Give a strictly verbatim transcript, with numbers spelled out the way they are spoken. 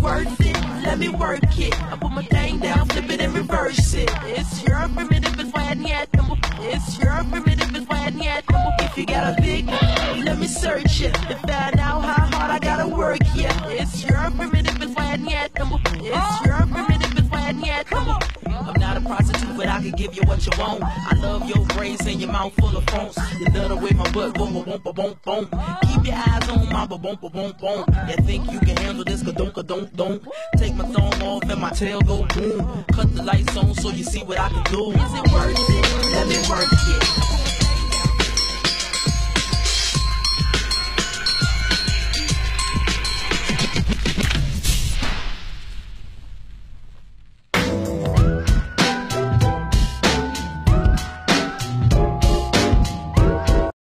worth it? Let me work it. I put my thing down, flip it and reverse it. It's your primitive, it's why yet. It's your primitive, it's why yet. If you got a big, let me search it to find out how hard I gotta work. Yeah, it's your primitive, it's why yet. It's your primitive, it's why yet. I'm not a prostitute, but I can give you what you want. I love your braids and your mouth full of phones. You love the way my butt boom, boom, boom, boom, boom. Keep your eyes on my boom, boom, boom, boom. You think you can handle this? Ka-dunk, ka-dunk, dunk. Take my thumb off and my tail go boom. Cut the lights on so you see what I can do. Is it worth it? Let me work it.